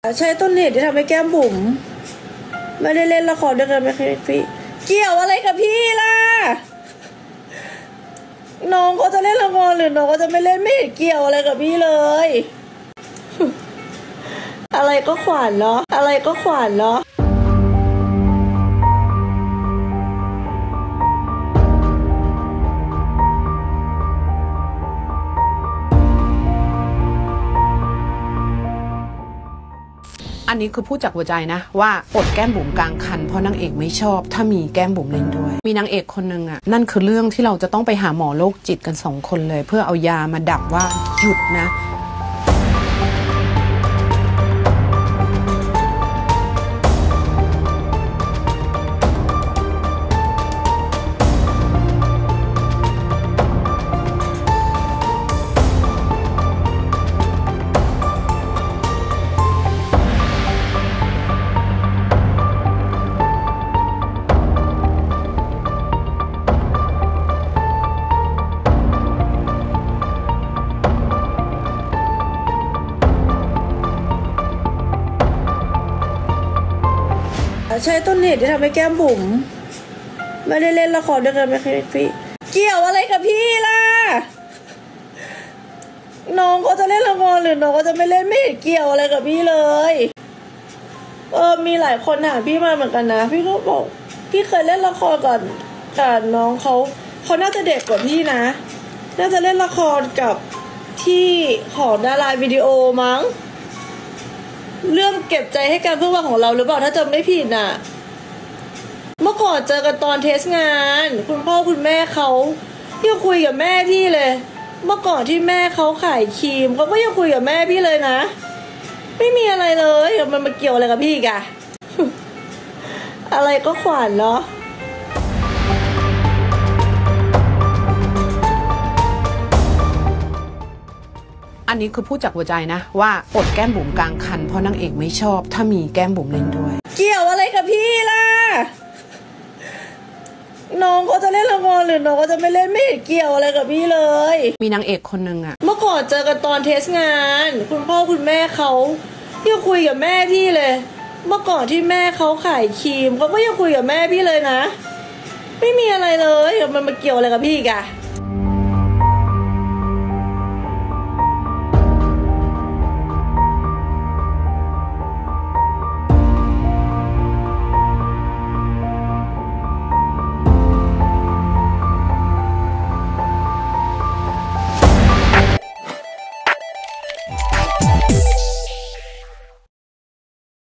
ใช่ต้นเหตุที่ทำให้แก้มบุ๋มไม่ได้เล่นละครด้วยกันไหมพี่เกี่ยวอะไรกับพี่ล่ะน้องเขาจะเล่นละครหรือน้องเขาจะไม่เล่นไม่เห็นเกี่ยวอะไรกับพี่เลยอะไรก็ขวานเนาะอะไรก็ขวานเนาะอันนี้คือพูดจากหัวใจนะว่าอดแก้มบุ๋มกลางคันเพราะนางเอกไม่ชอบถ้ามีแก้มบุ๋มเล่นด้วยมีนางเอกคนนึงอ่ะนั่นคือเรื่องที่เราจะต้องไปหาหมอโรคจิตกัน2 คนเลยเพื่อเอายามาดับว่าหยุดนะใช่ต้นเหตุที่ทำให้แก้มบุ๋มไม่ได้เล่นละครด้วยกันไหมพี่เกี่ยวอะไรกับพี่ล่ะน้องเขาจะเล่นละครหรือน้องเขาจะไม่เล่นไม่เห็นเกี่ยวอะไรกับพี่เลยมีหลายคนถามพี่มาเหมือนกันนะพี่ก็บอกพี่เคยเล่นละครก่อนกับน้องเขาน่าจะเด็กกว่าพี่นะน่าจะเล่นละครกับที่ของดาราวิดีโอมั้งเรื่องเก็บใจให้กันเพื่อว่าของเราหรือเปล่าถ้าจำไม่ผิดน่ะเมื่อก่อนเจอกันตอนเทสงานคุณพ่อคุณแม่เขายังคุยกับแม่พี่เลยเมื่อก่อนที่แม่เขาขายครีมเขาก็ยังคุยกับแม่พี่เลยนะไม่มีอะไรเลยมันมาเกี่ยวอะไรกับพี่กะ อะไรก็ขวานเนาะอันนี้คือพูดจากหัวใจนะว่าอดแก้มบุ๋มกลางคันเพราะนางเอกไม่ชอบถ้ามีแก้มบุ๋มเล่นด้วยเกี่ยวอะไรกับพี่ล่ะน้องเขาจะเล่นละครหรือน้องเขาจะไม่เล่นไม่เห็นเกี่ยวอะไรกับพี่เลยมีนางเอกคนนึงอ่ะเมื่อก่อนเจอกันตอนเทสงานคุณพ่อคุณแม่เขายังคุยกับแม่พี่เลยเมื่อก่อนที่แม่เขาขายครีมเขาก็ยังคุยกับแม่พี่เลยนะไม่มีอะไรเลยมันมาเกี่ยวอะไรกับพี่กะ